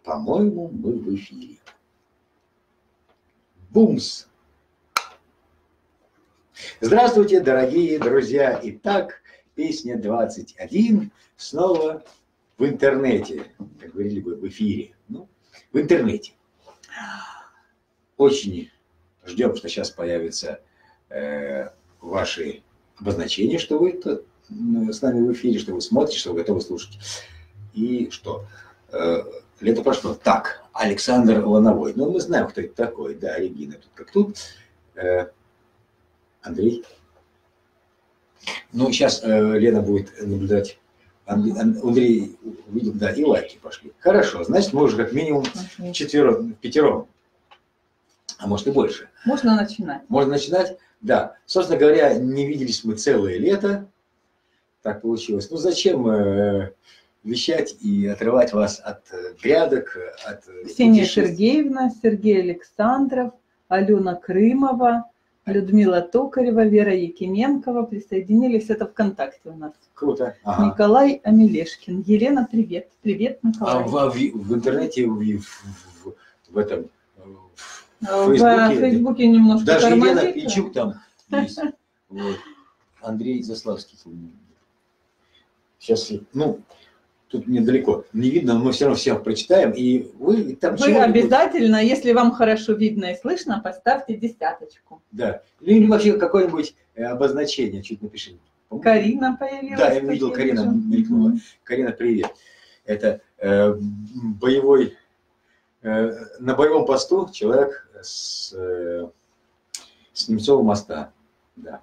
По-моему, мы в эфире. Бумс! Здравствуйте, дорогие друзья! Итак, песня 21 снова в интернете, как говорили бы, в эфире. Ну, в интернете. Очень ждем, что сейчас появятся ваши обозначения, что вы с нами в эфире, что вы смотрите, что вы готовы слушать. И что? Лето прошло. Так, Александр Лановой. Ну, мы знаем, кто это такой. Да, Регина тут как тут. Андрей. Ну, сейчас Лена будет наблюдать. Андрей увидел, да, и лайки пошли. Хорошо, значит, мы уже как минимум пятером. А может и больше. Можно начинать. Можно начинать? Да. Собственно говоря, не виделись мы целое лето. Так получилось. Ну, зачем вещать и отрывать вас от грядок, от... Ксения Сергеевна, Сергей Александров, Алена Крымова, Людмила Токарева, Вера Якименкова присоединились. Это ВКонтакте у нас. Круто. Ага. Николай Амелешкин. Елена, привет. Привет, Николай. А в интернете, в этом... В Фейсбуке немножко даже тормозит. Елена Пичук там есть. Вот. Андрей Заславский. Сейчас, ну, тут недалеко не видно, но мы все равно всех прочитаем. И вы там... Вы обязательно, если вам хорошо видно и слышно, поставьте 10. Да. Или вообще какое-нибудь обозначение чуть напишите. Карина появилась. Да, я видел, Карина мелькнула. Карина, привет. Это боевой... на боевом посту человек с Немцового моста, да,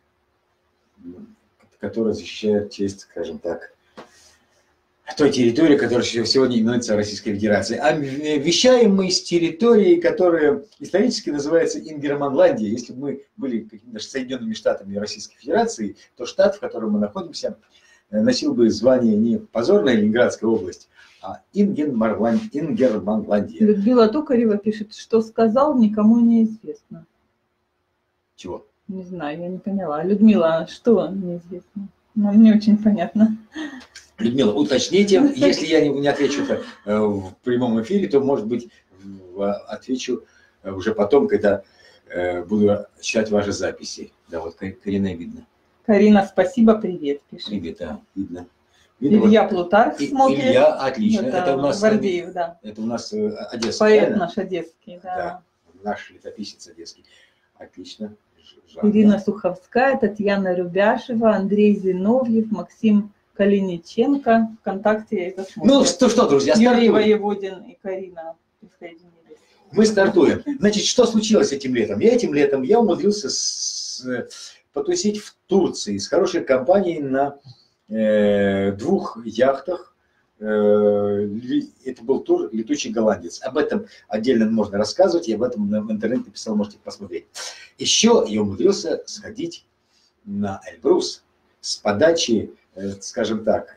который защищает честь, скажем так, той территории, которая сегодня именуется Российской Федерацией. А вещаем мы с территории, которая исторически называется Ингерманландия. Если бы мы были какими-то Соединенными Штатами Российской Федерации, то штат, в котором мы находимся, носил бы звание не позорная Ленинградская область, а Ингерманландия. Людмила Токарева пишет, что сказал, никому не известно. Чего? Не знаю, я не поняла. Людмила, что неизвестно? Ну, не очень понятно. Людмила, уточните, если я не отвечу в прямом эфире, то, может быть, отвечу уже потом, когда буду читать ваши записи. Да, вот Карина видно. Карина, спасибо, привет, пишет. Привет, да, видно. Илья Плутарх смотрит. Илья, отлично. Это у нас Гвардеев, да. Это у нас одесский. Поэт правильно? наш одесский, да. Да, наш летописец одесский. Отлично. Ирина Суховская, Татьяна Рубяшева, Андрей Зиновьев, Максим Калиниченко. ВКонтакте это смотрят. Ну что, друзья, Юрий стартуем. Воеводин и Карина присоединились. Мы стартуем. Значит, что случилось этим летом? Этим летом я умудрился потусить в Турции с хорошей компанией на 2 яхтах. Это был тур «Летучий голландец». Об этом отдельно можно рассказывать, я об этом в интернете написал, можете посмотреть. Еще я умудрился сходить на Эльбрус с подачи, скажем так,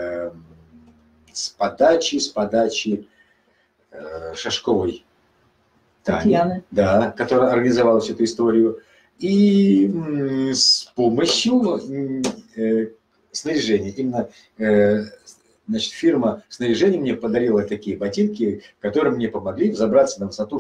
с подачи Шашковой Тани, да, которая организовала всю эту историю, и с помощью снаряжения. Именно значит, фирма снаряжения мне подарила такие ботинки, которые мне помогли взобраться на высоту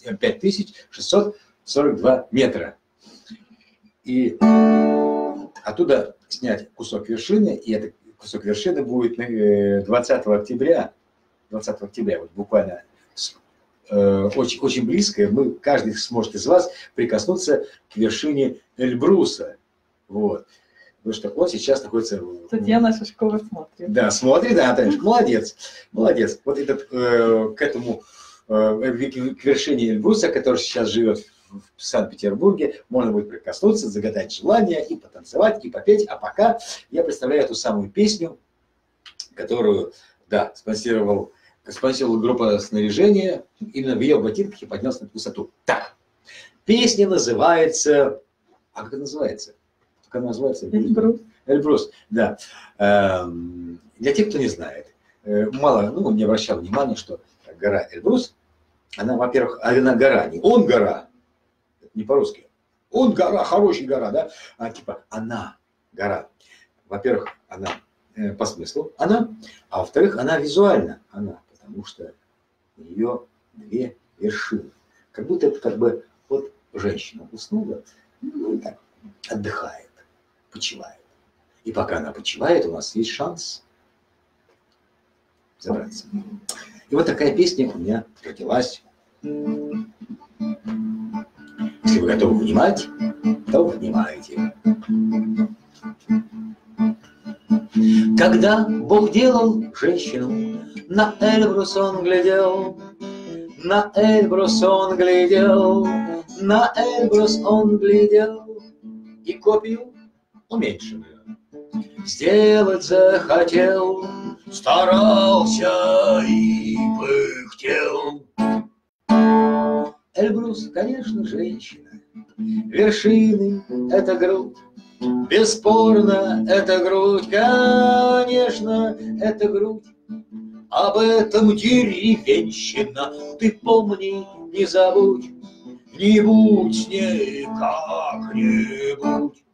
5642 метра. И оттуда снять кусок вершины, и этот кусок вершины будет 20 октября, вот буквально очень, очень близко, каждый сможет из вас прикоснуться к вершине Эльбруса. Вот. Потому что он сейчас находится... Татьяна Шашкова смотрит. Да, смотрит, да, Танюшка, молодец, молодец. Вот этот, к вершине Эльбруса, который сейчас живет в Санкт-Петербурге, можно будет прикоснуться, загадать желание и потанцевать, и попеть. А пока я представляю эту самую песню, которую, да, спонсировала группа снаряжения. Именно в ее ботинках я поднялся на высоту. Так, песня называется... А как это называется? Как она называется? Эльбрус. Эльбрус, да. Для тех, кто не знает, мало, не обращал внимания, что гора Эльбрус, она, во-первых, она гора, не он гора, не по-русски. Он гора, хорошая гора, да? А типа она гора. Во-первых, она по смыслу она, а во-вторых, она визуально она, потому что у нее две вершины. Как будто это как бы вот женщина уснула, ну и так отдыхает, почивает. И пока она почивает, у нас есть шанс забраться. И вот такая песня у меня родилась. Если вы готовы внимать, то внимайте. Когда Бог делал женщину, на Эльбрус он глядел, на Эльбрус он глядел, на Эльбрус он глядел, и копию уменьшенную сделать захотел, старался и пыхтел. Эльбрус, конечно, женщина, вершины — это грудь, бесспорно, это грудь, конечно, это грудь. Об этом деревенщина, ты помни, не забудь, не будь с ней как-нибудь.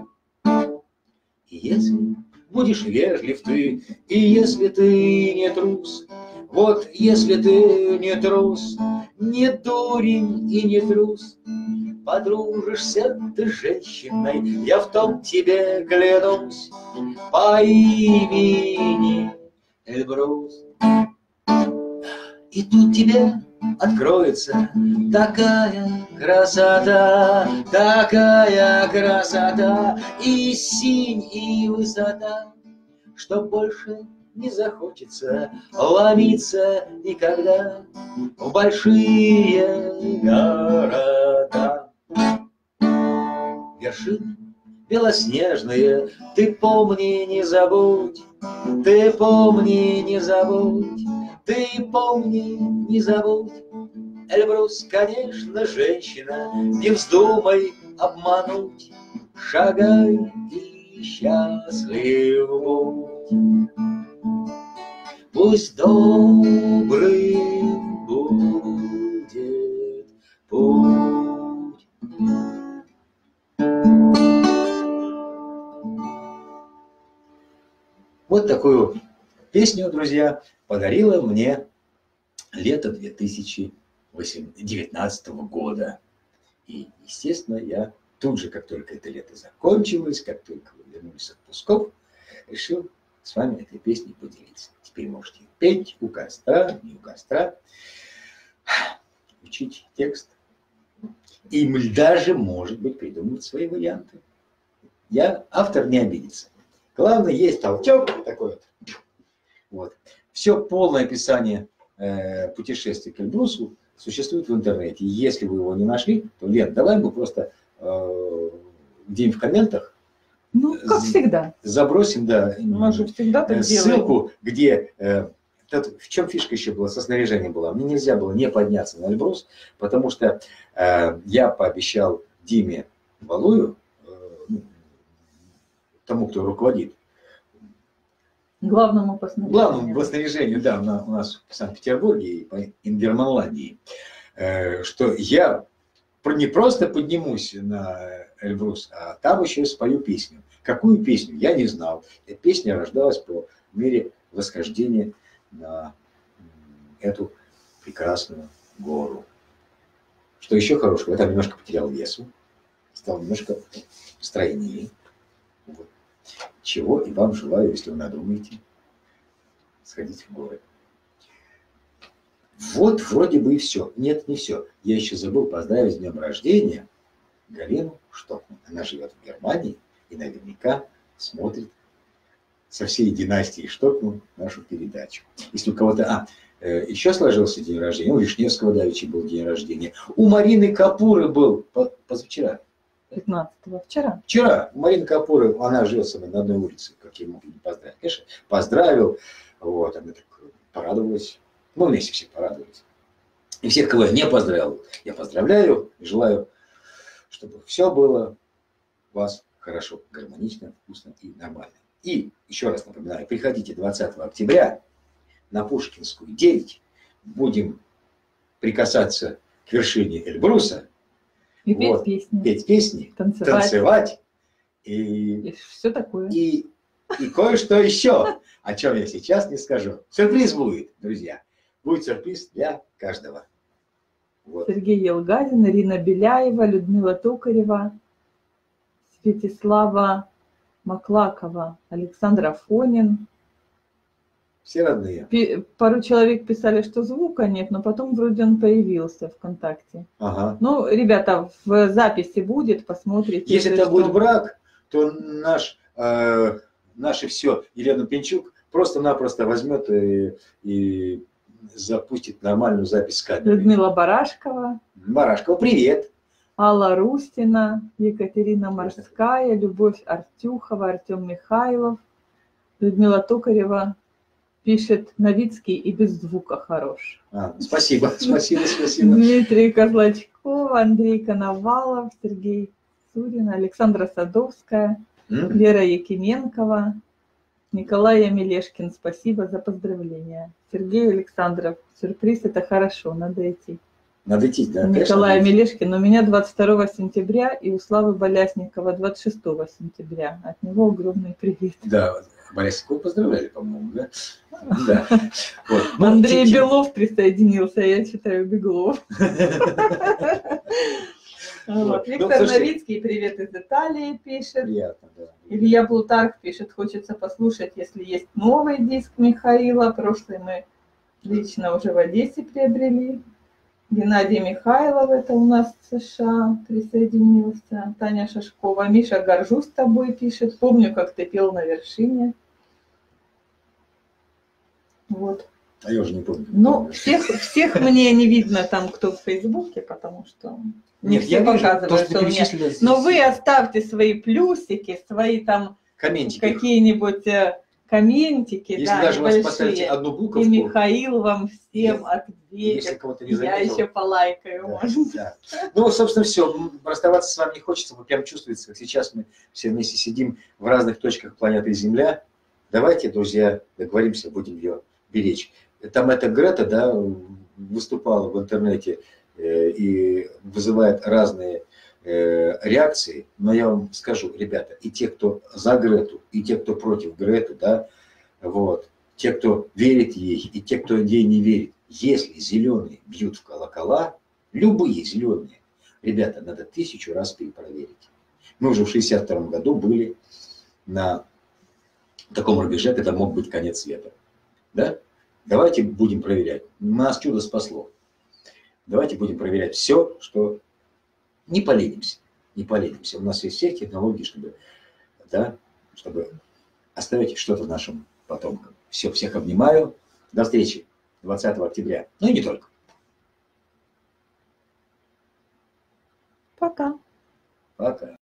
И если будешь вежлив ты, и если ты не трус, вот если ты не трус, не дурень и не трус, подружишься ты с женщиной, я в том тебе клянусь, по имени Эльбрус. И тут тебе откроется такая красота, и синь, и высота, что больше не захочется ломиться никогда в большие города. Вершины белоснежные, ты помни, не забудь, ты помни, не забудь, ты помни, не забудь. Эльбрус, конечно, женщина, не вздумай обмануть, шагай и счастлив будь. Пусть добрым будет путь. Вот такую песню, друзья, подарила мне лето 2019 года. И, естественно, я тут же, как только это лето закончилось, как только вы вернулись с отпусков, решил с вами этой песней поделиться. Теперь можете петь у костра, не у костра, учить текст. И даже, может быть, придумать свои варианты. Автор не обидится. Главное, есть толчок такой вот. Вот. Все полное описание путешествия к Эльбрусу существует в интернете. И если вы его не нашли, то, Лен, давай мы просто где-нибудь в комментах как всегда. Забросим, да, Мы же всегда так ссылку, где... в чем фишка еще была, со снаряжением была. Мне нельзя было не подняться на Эльбрус, потому что я пообещал Диме Валую, тому, кто руководит, главному по снаряжению, да, у нас в Санкт-Петербурге и по Ингерманландии, что я не просто поднимусь на Эльбрус, а там еще и спою песню. Какую песню, я не знал. Эта песня рождалась по мере восхождения на эту прекрасную гору. Что еще хорошего, я там немножко потерял весу, стал немножко стройнее. Вот. Чего и вам желаю, если вы надумаете сходить в горы. Вот вроде бы и все. Нет, не все. Я еще забыл поздравить с днем рождения Галину Штокман. Она живет в Германии и наверняка смотрит со всей династии Штокман нашу передачу. Если у кого-то... еще сложился день рождения. У Вишневского давеча был день рождения. У Марины Капуры был позавчера. 15-го, вчера. Вчера. У Марины Капуры, она живет со мной на одной улице, как я мог не поздравить. Конечно, поздравил. Вот, она так порадовалась. Мы вместе все порадовались. И всех, кого я не поздравил, я поздравляю и желаю, чтобы все было у вас хорошо, гармонично, вкусно и нормально. И еще раз напоминаю, приходите 20 октября на Пушкинскую 9. Будем прикасаться к вершине Эльбруса. И петь песни, танцевать. И все такое. И кое-что еще, о чем я сейчас не скажу. Сюрприз будет, друзья. будет сюрприз для каждого. Вот. Сергей Елгазин, Ирина Беляева, Людмила Токарева, Святислава Маклакова, Александр Афонин. Все родные. Пару человек писали, что звука нет, но потом вроде он появился ВКонтакте. Ага. Ну, ребята, в записи будет, посмотрите. Если это будет брак, то наше все, Елена Пинчук просто-напросто возьмет и запустит нормальную запись с камеры. Людмила Барашкова. Барашкова, привет. Алла Рустина, Екатерина Морская, Любовь Артюхова, Артем Михайлов, Людмила Токарева. Пишет, Новицкий и без звука хорош. Спасибо. Дмитрий Козлачков, Андрей Коновалов, Сергей Сурин, Александра Садовская, Вера Якименкова, Николай Амелешкин. Спасибо за поздравления. Сергей Александров. Сюрприз — это хорошо, надо идти. Надо идти, да. Николай Амелешкин. У меня 22 сентября и у Славы Болясникова 26 сентября. От него огромный привет. Да, Болясникова поздравляли, по-моему, да? Да. Вот. Андрей Белов присоединился, я читаю Беглов. Виктор Новицкий, привет из Италии, пишет. Приятно, да. Илья Плутарх пишет, хочется послушать, если есть новый диск Михаила. Прошлый мы лично уже в Одессе приобрели. Геннадий Михайлов, это у нас в США, присоединился. Таня Шашкова. Миша, горжусь тобой, пишет. Помню, как ты пел на вершине. Вот. А я уже не помню. Ну, всех мне не видно там, кто в Фейсбуке, потому что не все показывают, что у меня. Но вы оставьте свои плюсики, свои там какие-нибудь комментики. Если даже вы поставите одну буковку. И Михаил вам всем ответит. Я еще полайкаю, может. Да. Ну, собственно, все. Расставаться с вами не хочется. Вы прям чувствуете, как сейчас мы все вместе сидим в разных точках планеты Земля. Давайте, друзья, договоримся, будем ее беречь. Там эта Грета, да, выступала в интернете и вызывает разные реакции, но я вам скажу, ребята, и те, кто за Грету, и те, кто против Греты, да, вот, те, кто верит ей, и те, кто ей не верит, если зеленые бьют в колокола, любые зеленые, ребята, надо 1000 раз перепроверить. Мы уже в 1962 году были на таком рубеже, когда мог быть конец света. Да? Давайте будем проверять. Нас чудо спасло. Давайте будем проверять все, что... Не поленимся. Не поленимся. У нас есть все технологии, чтобы оставить что-то нашим потомкам. Все, всех обнимаю. До встречи 20 октября. Ну и не только. Пока. Пока.